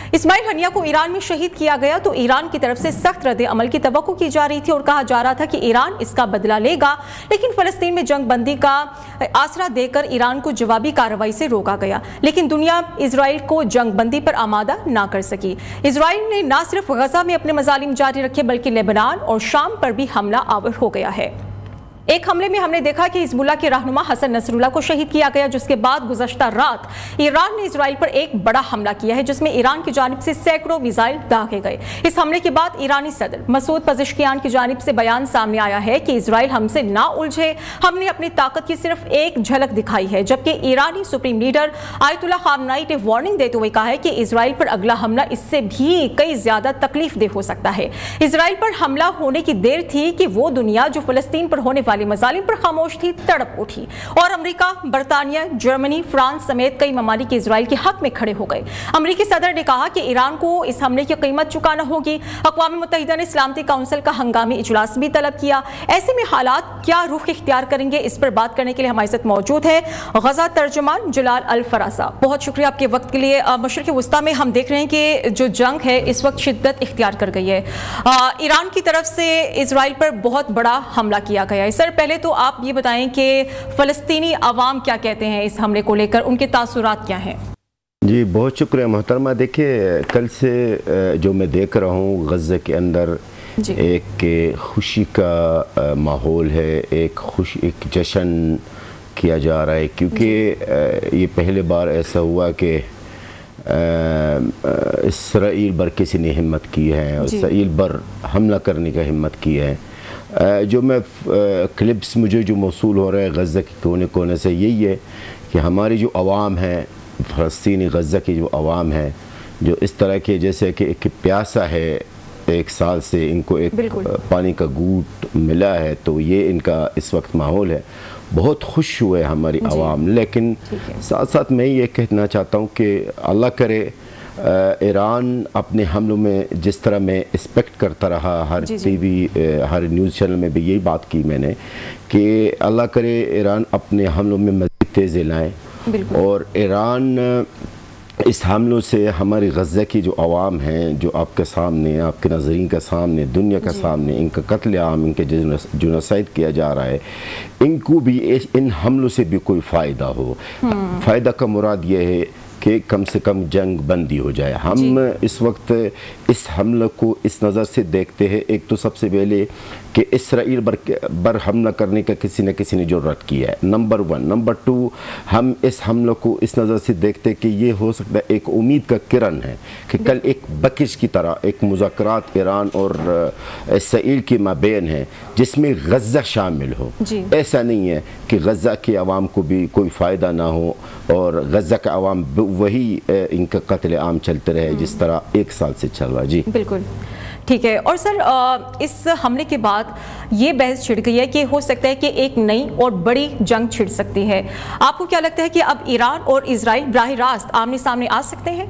इस्माइल हनिया को ईरान में शहीद किया गया तो ईरान की तरफ से सख्त रद्द अमल की तवक्को की जा रही थी और कहा जा रहा था कि ईरान इसका बदला लेगा, लेकिन फलस्तीन में जंग बंदी का आसरा देकर ईरान को जवाबी कार्रवाई से रोका गया, लेकिन दुनिया इजराइल को जंग बंदी पर आमादा ना कर सकी। इजराइल ने न सिर्फ गजा में अपने मजालिम जारी रखे बल्कि लेबनान और शाम पर भी हमला आवर हो गया है। एक हमले में हमने देखा कि हिजबुल्लाह के रहनुमा हसन नसरुल्लाह को शहीद किया गया, जिसके बाद गुज़श्ता रात ईरान ने इजराइल पर एक बड़ा हमला किया है जिसमें ईरान की जानिब से सैकड़ों मिसाइल दागे गए। इस हमले के बाद ईरानी सदर मसूद पज़ेश्कियान की जानिब से बयान सामने आया है कि इजराइल हमसे ना उलझे, हमने अपनी ताकत की सिर्फ एक झलक दिखाई है, जबकि ईरानी सुप्रीम लीडर आयतुल्लाह खामनाई ने वार्निंग देते हुए कहा है कि इजराइल पर अगला हमला इससे भी कई ज्यादा तकलीफ दे हो सकता है। इजराइल पर हमला होने की देर थी कि वो दुनिया जो फलस्तीन पर होने वाले मजालिम पर खामोश थी तड़प उठी और अमेरिका, बरतानिया, जर्मनी, फ्रांस समेत कई ममालिक इजराइल के हक में खड़े हो गए। अमेरिकी सदर ने कहा कि ईरान को इस हमले की कीमत चुकाना होगी। अक़वाम मुत्तहिदा ने सलामती काउंसिल का हंगामी इजलास भी तलब किया। ऐसे में हालात क्या रुख इख्तियार करेंगे, इस पर बात करने के लिए हमारे साथ मौजूद है गजा तर्जुमान जलाल अल फरासा। बहुत शुक्रिया आपके वक्त के लिए। मशरिक़ वस्ता में हम देख रहे हैं कि जो जंग है इस वक्त शिद्दत इख्तियार कर गई है। ईरान की तरफ से इजराइल पर बहुत बड़ा हमला किया गया है। सर, पहले तो आप ये बताएं कि फ़लस्तीनी अवाम क्या कहते हैं इस हमले को लेकर, उनके तासुरात क्या हैं? जी बहुत शुक्रिया मोहतरमा। देखिए, कल से जो मैं देख रहा हूँ गज़ा के अंदर एक खुशी का माहौल है, एक खुश एक जश्न किया जा रहा है, क्योंकि ये पहले बार ऐसा हुआ कि इसराइल पर किसी ने हिम्मत की है, इसराइल पर हमला करने का हिम्मत की है। जो मैं क्लिप्स मुझे जो मौसूल हो रहा है गज़ा के कोने कोने से, यही है कि हमारी जो आवाम है, फ़लस्तीनी गज़ा की जो आवाम है, जो इस तरह के जैसे कि एक प्यासा है, एक साल से इनको एक पानी का घूंट मिला है, तो ये इनका इस वक्त माहौल है। बहुत खुश हुए हमारी आवाम। लेकिन साथ साथ मैं ये कहना चाहता हूँ कि अल्लाह करे ईरान अपने हमलों में जिस तरह मैं एक्सपेक्ट करता रहा, हर टीवी हर न्यूज़ चैनल में भी यही बात की मैंने कि अल्लाह करे ईरान अपने हमलों में मज़ीद तेज़ी लाएँ, और ईरान इस हमलों से हमारी गज़ा की जो आवाम हैं, जो आपके सामने, आपके नज़रीन के सामने, दुनिया के सामने इनका कत्ल आम, इनके जुनोसाइड किया जा रहा है, इनको भी इन हमलों से भी कोई फ़ायदा हो। फ़ायदा का मुराद ये है कि कम से कम जंग बंदी हो जाए। हम इस वक्त इस हमले को इस नज़र से देखते हैं, एक तो सबसे पहले कि इसराइल पर बर हमला करने का किसी न किसी ने ज़रूरत की है, नंबर वन। नंबर टू, हम इस हमले को इस नज़र से देखते कि ये हो सकता है एक उम्मीद का किरण है कि कल एक बकिश की तरह एक मुज़ाकरात ईरान और इसराइल के माबैन है जिसमें गज़ा शामिल हो। ऐसा नहीं है कि गज़ा के अवाम को भी कोई फ़ायदा ना हो और गज़ा का अवाम वही इनका कत्ल आम चलते रहे जिस तरह एक साल से चल रहा है। जी बिल्कुल ठीक है। और सर, इस हमले के बाद ये बहस छिड़ गई है कि हो सकता है कि एक नई और बड़ी जंग छिड़ सकती है। आपको क्या लगता है कि अब ईरान और इजराइल बराह रास्त आमने सामने आ सकते हैं?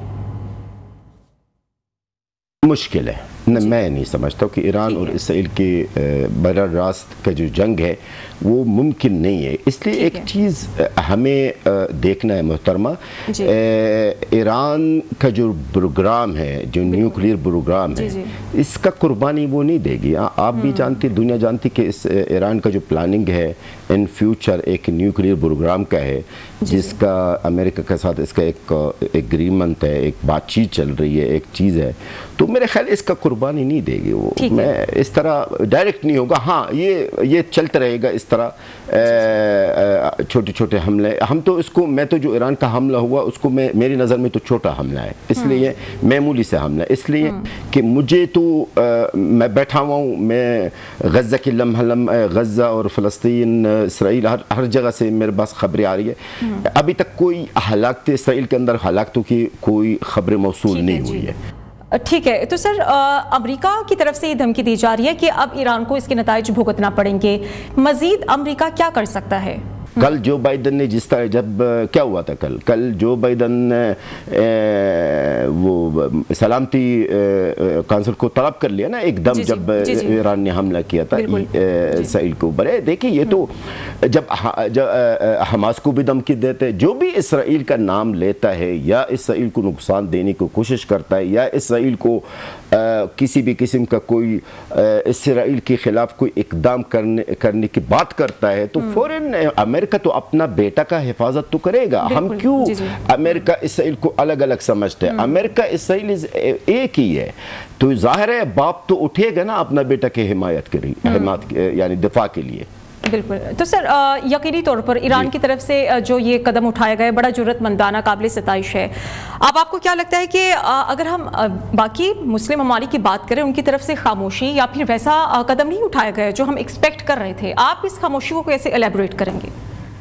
मुश्किल है, न, मैं नहीं समझता कि ईरान और इसराइल के बराह रास्त का जो जंग है वो मुमकिन नहीं है। इसलिए एक चीज़ हमें देखना है मोहतरमा, ईरान का जो प्रोग्राम है, जो न्यूक्लियर प्रोग्राम है, इसका कुर्बानी वो नहीं देगी। आप भी जानती, दुनिया जानती कि इस ईरान का जो प्लानिंग है इन फ्यूचर एक न्यूक्लियर प्रोग्राम का है, जिसका अमेरिका के साथ इसका एक एग्रीमेंट है, एक बातचीत चल रही है, एक चीज़ है। तो मेरे ख्याल इसका कुर्बानी नहीं देगी वो, मैं इस तरह डायरेक्ट नहीं होगा। हाँ, ये ये चलता रहेगा इस तरह छोटे छोटे हमले। हम तो इसको, मैं तो जो ईरान का हमला हुआ उसको मैं, मेरी नज़र में तो छोटा हमला है, इसलिए मामूली से हमला, इसलिए कि मुझे तो आ, मैं बैठा हुआ हूँ, मैं गज़ा की लम्हा लम्हा, गज़ा और फ़लस्तीन, इसराइल, हर हर जगह से मेरे पास खबरें आ रही है। अभी तक कोई हलाकत इसराइल के अंदर हलाकतों की कोई खबरें मौसूल नहीं हुई है। ठीक है। तो सर, अमेरिका की तरफ से ये धमकी दी जा रही है कि अब ईरान को इसके नताइज भुगतना पड़ेंगे। मजीद अमेरिका क्या कर सकता है? कल जो बाइडन ने जिस तरह जब क्या हुआ था कल कल जो बाइडन ने वो सलामती काउंसिल को तलब कर लिया ना एकदम जब ईरान ने हमला किया था इसराइल के ऊपर। देखिए ये तो जब जब हमास को भी धमकी देते, जो भी इसराइल का नाम लेता है या इसराइल को नुकसान देने की कोशिश करता है या इसराइल को आ, किसी भी किस्म का कोई इसराइल के खिलाफ कोई इकदाम करने करने की बात करता है तो फौरन अमेरिका तो अपना बेटा का हिफाजत तो करेगा। हम क्यों जी जी। अमेरिका इसराइल को अलग अलग समझते हैं? अमेरिका इसराइल एक ही है, तो जाहिर है बाप तो उठेगा ना अपना बेटा की हिमायत के लिए, हिमायत यानी दिफा के लिए। बिल्कुल। तो सर यकीनी तौर पर ईरान की तरफ से जो ये कदम उठाया गया बड़ा जुर्रतमंदाना, काबिल सताइश है। अब आपको क्या लगता है कि अगर हम बाकी मुस्लिम ममालिक की बात करें, उनकी तरफ से खामोशी या फिर वैसा कदम नहीं उठाया गया जो हम एक्सपेक्ट कर रहे थे, आप इस खामोशी को कैसे एलेबोरेट करेंगे?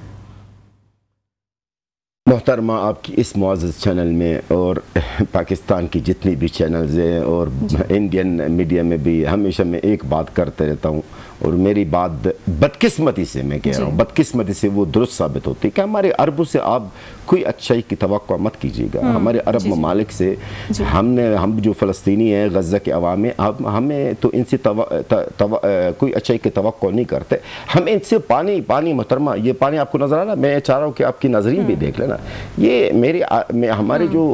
मोहतरमा, आपकी इस मुअज़्ज़ज़ चैनल में और पाकिस्तान की जितनी भी चैनल्स हैं और इंडियन मीडिया में भी हमेशा मैं एक बात करते रहता हूँ और मेरी बात बदकिस्मती से मैं कह रहा हूँ, बदकिस्मती से वो दुरुस्त साबित होती है कि हमारे अरबों से आप कोई अच्छाई की तवक्को मत कीजिएगा। हमारे अरब ममालिक से हमने हम जो फ़लस्तीनी हैं, गज़ा के अवाम में, अब हमें तो इनसे तवा, त, तवा, कोई अच्छाई की तवक्को नहीं करते। हम इनसे पानी पानी मोहतरमा, ये पानी आपको नज़र आ रहा, मैं चाह रहा हूँ कि आपकी नजरीन भी देख लेना। ये मेरी हमारे जो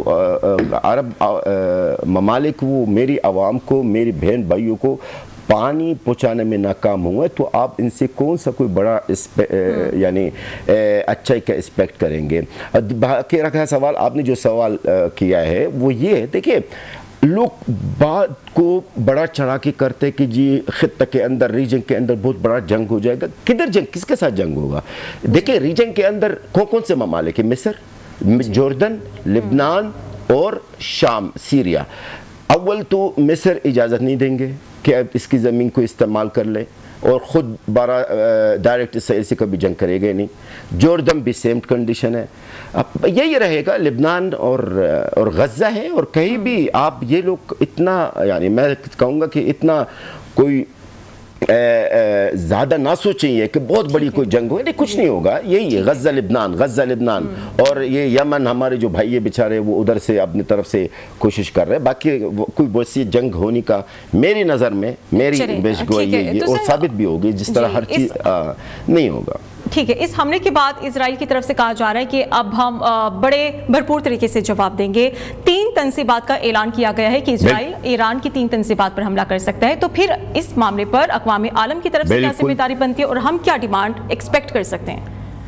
अरब ममालिक वो मेरी आवाम को, मेरी बहन भाइयों को पानी पहुँचाने में नाकाम हुए, तो आप इनसे कौन सा कोई बड़ा यानी अच्छाई का एक्सपेक्ट करेंगे? बाकी रखा सवाल आपने जो सवाल किया है वो ये है, देखिए लोग बात को बड़ा चढ़ा के करते कि जी खित्ते के अंदर, रीजन के अंदर बहुत बड़ा जंग हो जाएगा। किधर जंग, किसके साथ जंग होगा? देखिए रीजन के अंदर कौन कौन से ममालिक है? मिस्र, जॉर्डन, लेबनान और शाम, सीरिया। अव्वल तो मिस्र इजाज़त नहीं देंगे कि अब इसकी ज़मीन को इस्तेमाल कर ले और ख़ुद बारा डायरेक्ट इसराइल से कभी जंग करेगा नहीं। जॉर्डन भी सेम कंडीशन है। अब यही रहेगा, लेबनान और और गज़ा है, और कहीं भी आप ये लोग इतना यानी मैं कहूँगा कि इतना कोई ज़्यादा ना सोचें कि बहुत बड़ी कोई जंग हो, नहीं कुछ नहीं होगा। यही है गज़ा लेबनान, गज़ा लेबनान और ये यमन, हमारे जो भाई बेचारे वो उधर से अपनी तरफ से कोशिश कर रहे हैं। बाकी कोई वैसी जंग होने का मेरी नज़र में, मेरी बेशगोई ये और साबित भी होगी जिस तरह हर चीज़ नहीं होगा। ठीक है, इस हमले के बाद इजराइल की तरफ से कहा जा रहा है कि अब हम बड़े भरपूर तरीके से जवाब देंगे। तीन तंसीबात का ऐलान किया गया है कि इजराइल ईरान की तीन तंसीबात पर हमला कर सकता है। तो फिर इस मामले पर अक़वाम आलम की तरफ से क्या जिम्मेदारी बनती है और हम क्या डिमांड एक्सपेक्ट कर सकते हैं?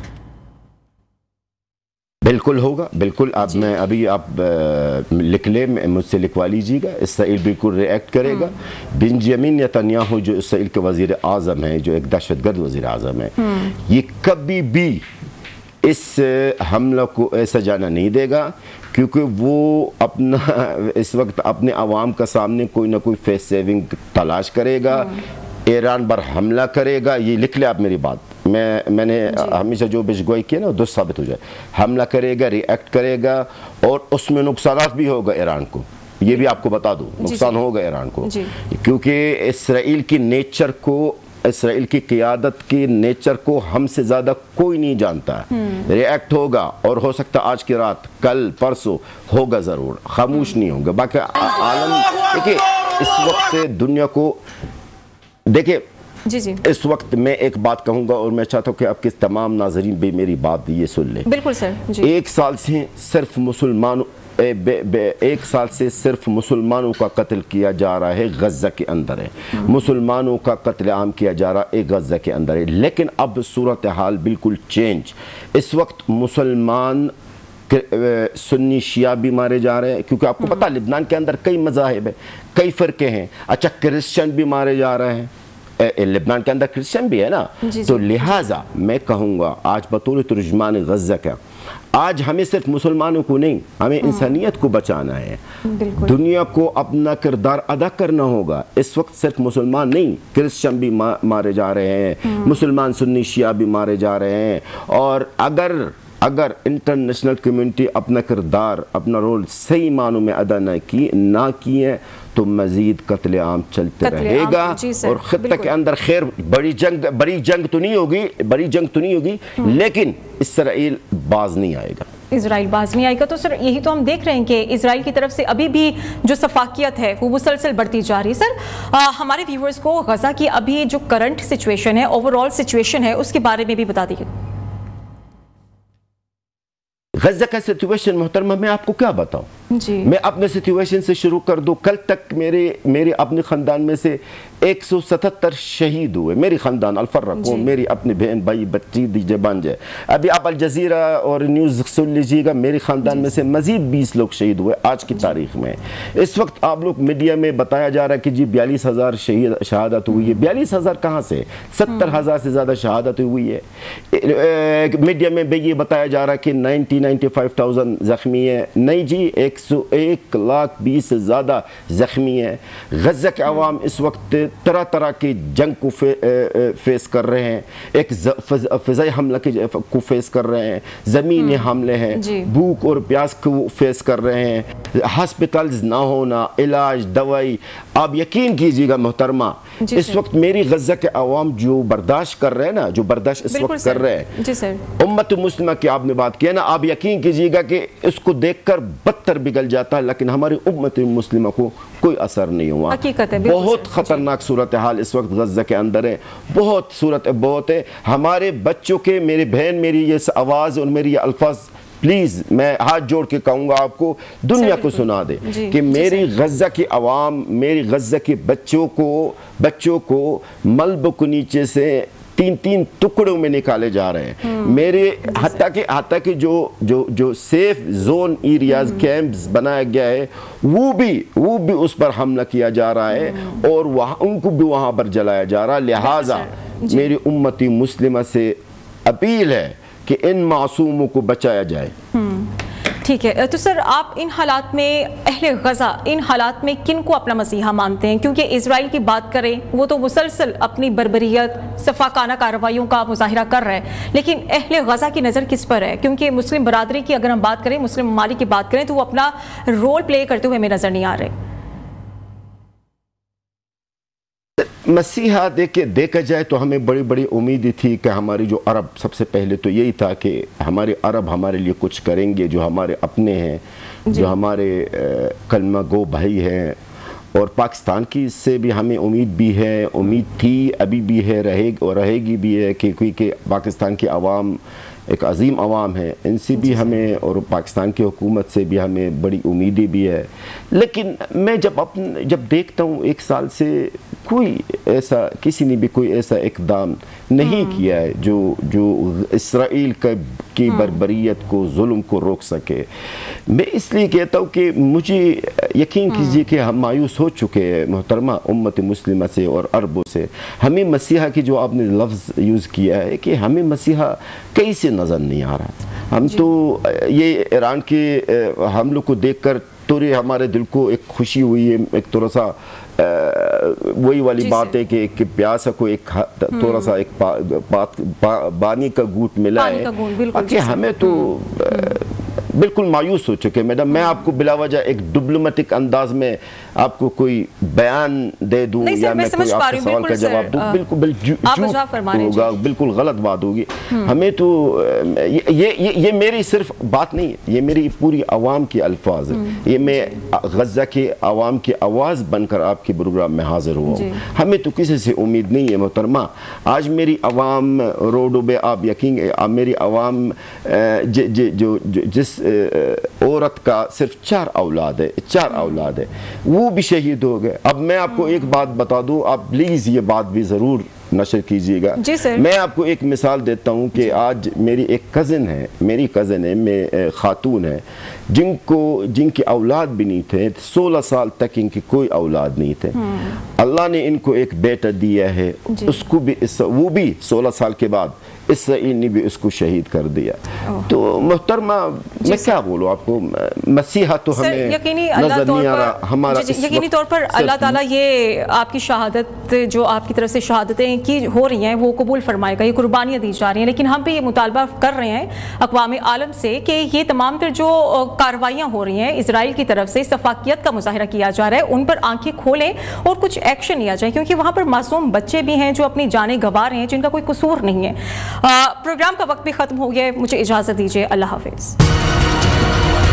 बिल्कुल होगा, बिल्कुल। आप मैं अभी आप लिख ले, मुझसे लिखवा लीजिएगा। इसराइल बिल्कुल रिएक्ट करेगा। बेंजामिन नेतन्याहू जो इसराइल के वज़ीर आज़म है, जो एक दहशतगर्द वज़ीर आज़म है, ये कभी भी इस हमला को ऐसा जाना नहीं देगा, क्योंकि वो अपना इस वक्त अपने आवाम का सामने कोई ना कोई फेस सेविंग तलाश करेगा, ईरान पर हमला करेगा। ये लिख ले आप मेरी बात, मैं मैंने हमेशा जो बेशगोई किया ना दुरुस्त साबित हो जाए। हमला करेगा, रिएक्ट करेगा और उसमें नुकसान भी होगा ईरान को, ये भी आपको बता दूं, नुकसान होगा ईरान को, क्योंकि इसराइल की नेचर को, इसराइल की क़ियादत की नेचर को हमसे ज़्यादा कोई नहीं जानता है। रिएक्ट होगा और हो सकता आज की रात, कल, परसों होगा ज़रूर, खामोश नहीं होगा। बाकी आलम देखिए इस वक्त दुनिया को देखिए जी जी इस वक्त मैं एक बात कहूंगा और मैं चाहता हूं कि आपके तमाम नाजरीन भी मेरी बात ये सुन लें। बिल्कुल सर जी। एक साल से सिर्फ मुसलमानों एक साल से सिर्फ मुसलमानों का कत्ल किया जा रहा है, गज़ा के अंदर है। मुसलमानों का कत्ल आम किया जा रहा है गज़ा के अंदर है। लेकिन अब सूरत हाल बिल्कुल चेंज। इस वक्त मुसलमान सुन्नी शिया भी मारे जा रहे हैं, क्योंकि आपको पता लेबनान के अंदर कई मज़ाहिब है, कई फ़िरके हैं। अच्छा, क्रिश्चियन भी मारे जा रहे हैं, लेबनान के अंदर क्रिश्चियन भी है ना। तो लिहाजा मैं कहूँगा आज बतौर तर्जुमान गज़ा का, आज हमें सिर्फ मुसलमानों को नहीं, हमें इंसानियत को बचाना है, दुनिया को अपना किरदार अदा करना होगा। इस वक्त सिर्फ मुसलमान नहीं, क्रिश्चियन भी मा, मारे जा रहे हैं, मुसलमान सुन्नी शिया भी मारे जा रहे हैं। और अगर اگر انٹرنیشنل کمیونٹی اپنا کردار اپنا رول صحیح معنوں میں ادا نہ کی نہ کیے تو مزید قتل عام چلتے رہے گا اور خطے کے اندر خیر بڑی جنگ بڑی جنگ تو نہیں ہوگی بڑی جنگ تو نہیں ہوگی لیکن اسرائیل باز نہیں آئے گا اسرائیل باز نہیں آئے گا. تو سر یہی تو ہم دیکھ رہے ہیں کہ اسرائیل کی طرف سے ابھی بھی جو سفاکیت ہے وہ مسلسل بڑھتی جا رہی ہے. سر ہمارے ویورز کو غزہ کی ابھی جو کرنٹ سچویشن ہے اوور آل سچویشن ہے اس کے بارے میں بھی بتا دیجیے. غزہ کا سچویشن محترمہ میں آپ کو کیا بتاؤں جی میں اپنے سچویشن سے شروع کر دوں. کل تک میرے میرے اپنے خاندان میں سے ایک سو ستتر شہید ہوئے میری خاندان الفرق جی. میری اپنی بہن بھائی بچی دیجے بانجے. ابھی آپ الجزیرہ اور نیوز سن لیجیے گا میری خاندان جی. میں سے مزید بیس لوگ شہید ہوئے آج کی جی. تاریخ میں. اس وقت آپ لوگ میڈیا میں بتایا جا رہا ہے کہ جی بیالیس ہزار شہید شہادت ہوئی ہے. بیالیس ہزار کہاں سے ستر ہزار سے زیادہ شہادت ہوئی ہے. میڈیا میں بھی یہ بتایا جا رہا ہے کہ نائنٹی نائنٹی فائیو تھاؤزنڈ زخمی ہے. نہیں جی ایک سو ایک لاکھ بیس سے زیادہ زخمی ہے. غزہ کے عوام اس وقت طرح طرح کی جنگ کو فیس کر رہے ہیں. ایک فضائی حملہ کو فیس کر رہے ہیں. زمینی حملے ہیں جی. بھوک اور پیاس کو فیس کر رہے ہیں. ہاسپٹلز نہ ہونا علاج دوائی. آپ یقین کیجیے گا محترمہ جی اس وقت میری غزہ کے عوام جو برداشت کر رہے ہیں نا جو برداشت اس وقت کر رہے ہیں جی سر. امت مسلمہ کی آپ نے بات کیا نا آپ یقین کیجیے گا کہ اس کو دیکھ کر بدتر بگل جاتا ہے لیکن ہماری امت مسلمہ کو کوئی اثر نہیں ہوا. بہت خطرناک صورتحال اس وقت غزہ کے اندر ہے. بہت صورت بہت ہے. ہمارے بچوں کے میری بہن میری یہ آواز اور میری یہ الفاظ پلیز میں ہاتھ جوڑ کے کہوں گا آپ کو دنیا کو سنا دے کہ میری غزہ کی عوام میری غزہ کے بچوں کو بچوں کو ملبے کے نیچے سے تین تین ٹکڑوں میں نکالے جا رہے ہیں. میرے حتیٰ کہ حتیٰ کہ جو جو جو سیف زون ایریاز کیمپس بنایا گیا ہے وہ بھی وہ بھی اس پر حملہ کیا جا رہا ہے اور وہاں ان کو بھی وہاں پر جلایا جا رہا ہے. لہٰذا میری امتی مسلمہ سے اپیل ہے کہ ان معصوموں کو بچایا جائے. ٹھیک ہے. تو سر آپ ان حالات میں اہل غزہ ان حالات میں کن کو اپنا مسیحا مانتے ہیں؟ کیونکہ اسرائیل کی بات کریں وہ تو مسلسل اپنی بربریت صفاقانہ کارروائیوں کا مظاہرہ کر رہا ہے لیکن اہل غزہ کی نظر کس پر ہے؟ کیونکہ مسلم برادری کی اگر ہم بات کریں مسلم ممالک کی بات کریں تو وہ اپنا رول پلے کرتے ہوئے ہمیں نظر نہیں آ رہے. مسیحا دیکھے دیکھا جائے تو ہمیں بڑی بڑی امید تھی کہ ہماری جو عرب سب سے پہلے تو یہی تھا کہ ہمارے عرب ہمارے لیے کچھ کریں گے جو ہمارے اپنے ہیں جی. جو ہمارے کلمہ گو بھائی ہیں اور پاکستان کی سے بھی ہمیں امید بھی ہے امید تھی ابھی بھی ہے رہے اور رہے گی بھی ہے کہ کیونکہ پاکستان کی عوام ایک عظیم عوام ہے ان سے بھی ہمیں اور پاکستان کی حکومت سے بھی ہمیں بڑی امیدیں بھی ہے. لیکن میں جب اپنے جب دیکھتا ہوں ایک سال سے کوئی ایسا کسی نے بھی کوئی ایسا اقدام نہیں کیا ہے جو جو اسرائیل کا کی بربریت کو ظلم کو روک سکے. میں اس لیے کہتا ہوں کہ مجھے یقین کیجئے کہ ہم مایوس ہو چکے ہیں محترمہ امت مسلمہ سے اور عربوں سے. ہمیں مسیحا کی جو آپ نے لفظ یوز کیا ہے کہ ہمیں مسیحا کہیں سے نظر نہیں آ رہا. ہم تو یہ ایران کے حملوں کو دیکھ کر توڑے ہمارے دل کو ایک خوشی ہوئی ہے ایک تھوڑا سا وہی والی بات ہے کہ ایک پیاسا کو ایک تھوڑا سا ایک پانی کا گھونٹ ملا ہے کہ ہمیں تو بالکل مایوس ہو چکے. میڈم میں آپ کو بلا وجہ ایک ڈپلومیٹک انداز میں آپ کو کوئی بیان دے دوں یا میں کوئی آپ کے سوال کا جواب دوں بالکل جھوٹ ہوگا بالکل غلط بات ہوگی. ہمیں تو یہ میری صرف بات نہیں ہے یہ میری پوری عوام کی الفاظ ہے. یہ میں غزہ کے عوام کی آواز بن کر آپ کے پروگرام میں حاضر ہوا ہوں. ہمیں تو کسی سے امید نہیں ہے محترمہ. آج میری عوام روڈوں پہ آپ یقین میری عوام جو جس عورت کا صرف چار اولاد ہے چار اولاد ہے وہ بھی شہید ہو گئے. اب میں آپ کو ایک بات بتا دوں آپ پلیز یہ بات بھی ضرور نشر کیجئے گا. میں آپ کو ایک مثال دیتا ہوں کہ آج میری ایک کزن ہے میری کزن ہے میں خاتون ہے جن کو جن کی اولاد بھی نہیں تھے سولہ سال تک ان کی کوئی اولاد نہیں تھے. اللہ نے ان کو ایک بیٹا دیا ہے اس کو بھی وہ بھی سولہ سال کے بعد اسرائیل نے بھی اس کو شہید کر دیا. تو محترمہ میں کیا بولوں آپ کو, مسیحا تو ہمیں نظر نہیں آ رہا. ہمارا یقینی طور پر اللہ تعالیٰ یہ آپ کی شہادت جو آپ کی طرف سے شہادتیں کی ہو رہی ہیں وہ قبول فرمائے گا, یہ قربانیاں دی جا رہی ہیں. لیکن ہم بھی یہ مطالبہ کر رہے ہیں اقوام عالم سے کہ یہ تمام تر جو کارروائیاں ہو رہی ہیں اسرائیل کی طرف سے, سفاکیت کا مظاہرہ کیا جا رہا ہے, ان پر آنکھیں کھولیں اور کچھ ایکشن لیا جائے, کیونکہ وہاں پر معصوم بچے بھی ہیں جو اپنی جانیں گنوا رہے ہیں جن کا کوئی قصور نہیں ہے. پروگرام کا وقت بھی ختم ہو گیا ہے, مجھے اجازت دیجیے, اللہ حافظ.